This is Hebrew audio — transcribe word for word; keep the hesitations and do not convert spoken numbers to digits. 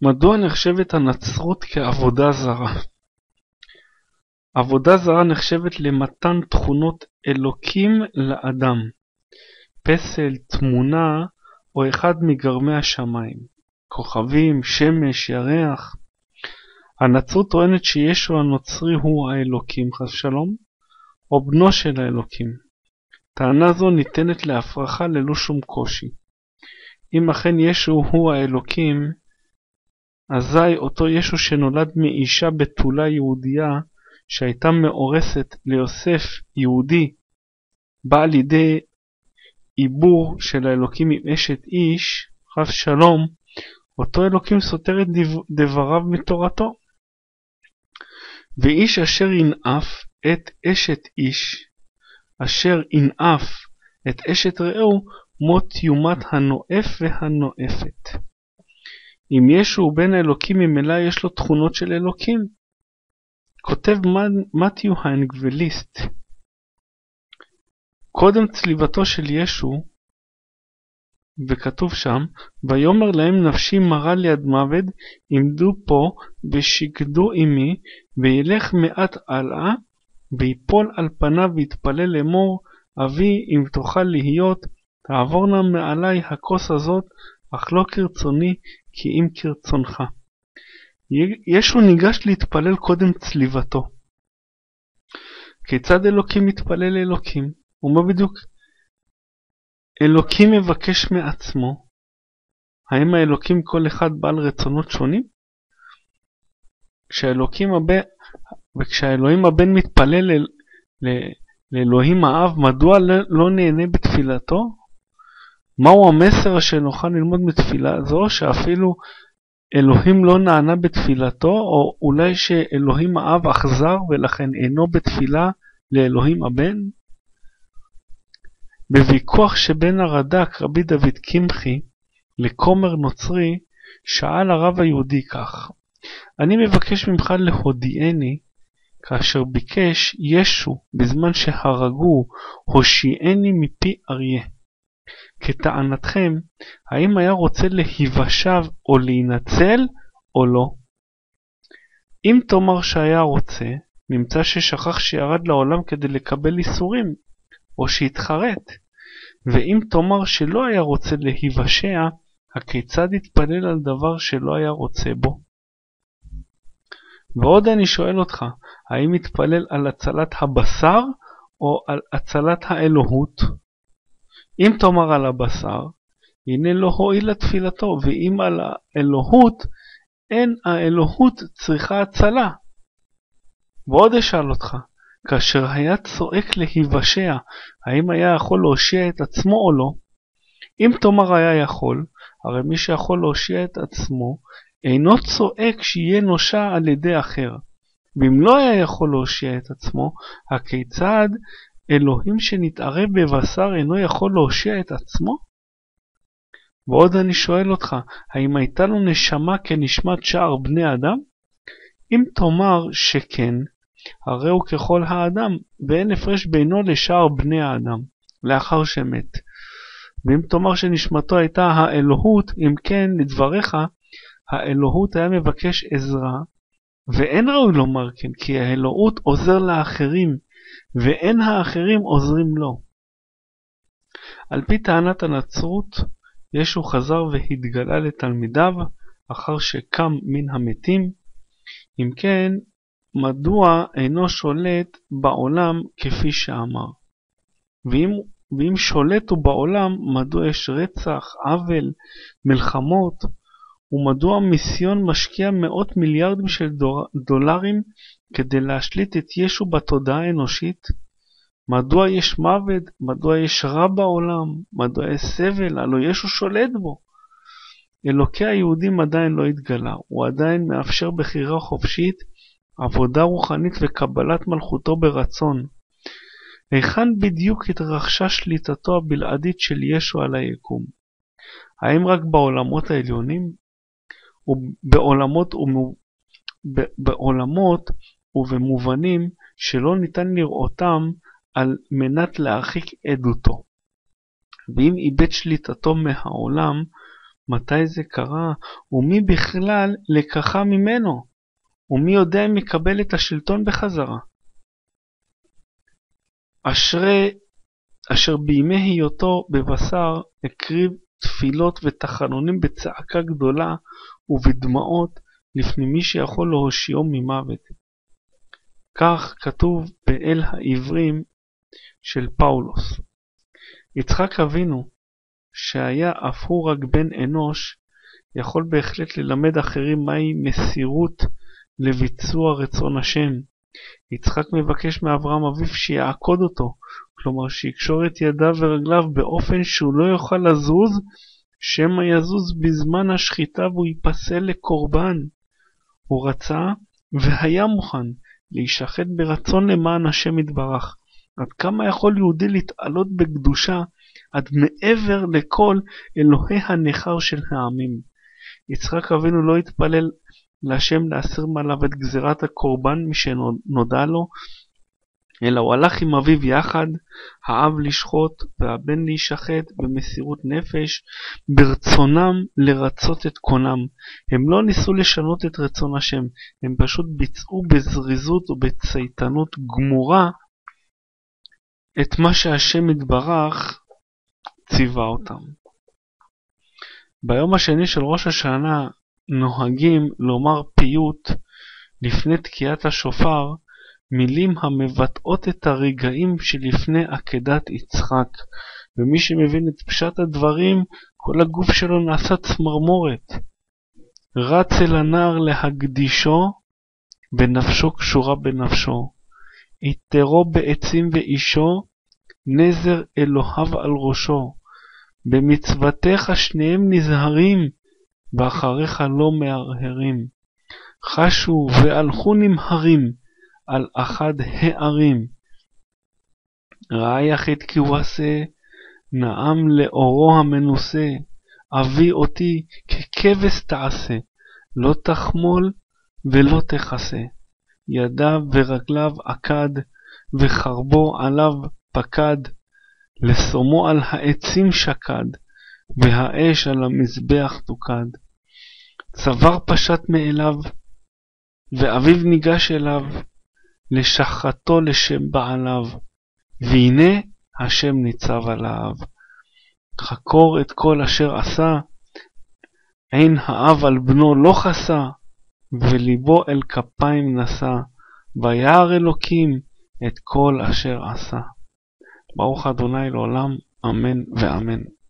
מדוע נחשבת הנצרות כעבודה זרה? עבודה זרה נחשבת למתן תכונות אלוקים לאדם, פסל, תמונה או אחד מגרמי השמיים, כוכבים, שמש, ירח. הנצרות טוענת שישו הנוצרי הוא האלוקים, חס שלום, או בנו של האלוקים. טענה זו ניתנת להפרחה ללא שום קושי. אם אכן ישו הוא האלוקים, אזי אותו ישו שנולד מאישה בתולה יהודייה שהייתה מאורסת ליוסף יהודי, בא לידי עיבור של האלוקים עם אשת איש, חס שלום, אותו אלוקים סותר את דבריו מתורתו. ואיש אשר ינאף את אשת איש, אשר ינאף את אשת רעהו, מות יומת הנואף והנואפת. אם ישו הוא בן האלוקים, ממילא יש לו תכונות של אלוקים. כותב מתיו האנגווליסט, קודם צליבתו של ישו, וכתוב שם, ויאמר להם נפשי מרה לי עד מוות, עמדו פה ושקדו עמי, וילך מעט הלאה, ויפול על פניו ויתפלל לאמור, אבי אם תוכל להיות, תעבורנה מעלי הכוס הזאת, אך לא כרצוני, כי אם כרצונך. ישו ניגש להתפלל קודם צליבתו. כיצד אלוקים מתפלל לאלוקים? ומה בדיוק אלוקים מבקש מעצמו? האם האלוקים כל אחד בעל רצונות שונים? כשהאלוקים הבן, וכשהאלוהים הבן מתפלל ל, ל, לאלוהים האב, מדוע לא נהנה בתפילתו? מהו המסר אשר נוכל ללמוד בתפילה זו, שאפילו אלוהים לא נענה בתפילתו, או אולי שאלוהים האב אכזר ולכן אינו בתפילה לאלוהים הבן? בוויכוח שבין הרד"ק רבי דוד קמחי לכומר נוצרי, שאל הרב היהודי כך, אני מבקש ממך להודיעני, כאשר ביקש ישו בזמן שהרגו, הושיעני מפי אריה. כטענתכם, האם היה רוצה להיוושע או להינצל או לא? אם תאמר שהיה רוצה, נמצא ששכח שירד לעולם כדי לקבל איסורים, או שהתחרט. ואם תאמר שלא היה רוצה להיוושע, הכיצד יתפלל על דבר שלא היה רוצה בו? ועוד אני שואל אותך, האם יתפלל על הצלת הבשר או על הצלת האלוהות? אם תאמר על הבשר, הנה לא הועיל לתפילתו, ואם על האלוהות, אין האלוהות צריכה הצלה. ועוד אשאל אותך, כאשר היה צועק להיוושע, האם היה יכול להושיע את עצמו או לא? אם תאמר היה יכול, הרי מי שיכול להושיע את עצמו, אינו צועק שיהיה נושע על ידי אחר. ואם לא היה יכול להושיע את עצמו, הכיצד אלוהים שנתערב בבשר אינו יכול להושיע את עצמו? ועוד אני שואל אותך, האם הייתה לו נשמה כנשמת שאר בני אדם? אם תאמר שכן, הרי הוא ככל האדם, ואין הפרש בינו לשאר בני האדם, לאחר שמת. ואם תאמר שנשמתו הייתה האלוהות, אם כן, לדבריך, האלוהות היה מבקש עזרה, ואין ראוי לומר כן, כי האלוהות עוזר לאחרים, ואין האחרים עוזרים לו. על פי טענת הנצרות, ישו חזר והתגלה לתלמידיו, אחר שקם מן המתים. אם כן, מדוע אינו שולט בעולם כפי שאמר? ואם, ואם שולט הוא בעולם, מדוע יש רצח, עוול, מלחמות, ומדוע מיסיון משקיע מאות מיליארדים של דולרים כדי להשליט את ישו בתודעה האנושית? מדוע יש מוות? מדוע יש רע בעולם? מדוע יש סבל? הלא ישו שולט בו. אלוקי היהודים עדיין לא התגלה, הוא עדיין מאפשר בחירה חופשית, עבודה רוחנית וקבלת מלכותו ברצון. היכן בדיוק התרחשה שליטתו הבלעדית של ישו על היקום? האם רק בעולמות העליונים? ובעולמות, בעולמות ובמובנים שלא ניתן לראותם על מנת להרחיק עדותו. ואם איבד שליטתו מהעולם, מתי זה קרה, ומי בכלל לקחה ממנו, ומי יודע אם יקבל את השלטון בחזרה. אשרי אשר בימי היותו בבשר הקריב תפילות ותחנונים בצעקה גדולה ובדמעות לפני מי שיכול להושיעו ממוות. כך כתוב באל העברים של פאולוס. יצחק אבינו, שהיה אף הוא רק בן אנוש, יכול בהחלט ללמד אחרים מהי מסירות לביצוע רצון השם. יצחק מבקש מאברהם אביו שיעקוד אותו, כלומר שיקשור את ידיו ורגליו באופן שהוא לא יוכל לזוז, שמא יזוז בזמן השחיטה והוא ייפסל לקורבן. הוא רצה והיה מוכן להישחט ברצון למען השם יתברך. עד כמה יכול יהודי להתעלות בקדושה עד מעבר לכל אלוהי הנכר של העמים. יצחק אבינו לא התפלל להשם להסיר מעליו את גזירת הקורבן משנודע לו, אלא הוא הלך עם אביו יחד, האב לשחוט והבן להישחט במסירות נפש, ברצונם לרצות את קונם. הם לא ניסו לשנות את רצון השם, הם פשוט ביצעו בזריזות ובצייתנות גמורה את מה שהשם יתברך ציווה אותם. ביום השני של ראש השנה נוהגים לומר פיוט לפני תקיעת השופר, מילים המבטאות את הרגעים שלפני עקדת יצחק, ומי שמבין את פשט הדברים, כל הגוף שלו נעשה צמרמורת. רץ אל הנער להקדישו, בנפשו קשורה בנפשו. יתרו בעצים ואישו, נזר אלוהיו על ראשו. במצוותיך שניהם נזהרים, ואחריך לא מהרהרים. חשו והלכו נמהרים, על אחד הערים. ראה יחיד כי הוא עשה, נעם לאורו המנוסה. אבי אותי ככבש תעשה, לא תחמול ולא תכסה. ידיו ורגליו עקד, וחרבו עליו פקד. לשומו על העצים שקד, והאש על המזבח תוקד. צוואר פשט מאליו, ואביו ניגש אליו, לשחתו לשם בעליו, והנה השם ניצב עליו. חקור את כל אשר עשה, עין האב על בנו לא חסה, וליבו אל כפיים נשא, וירא אלוקים את כל אשר עשה. ברוך אדוני לעולם, אמן ואמן.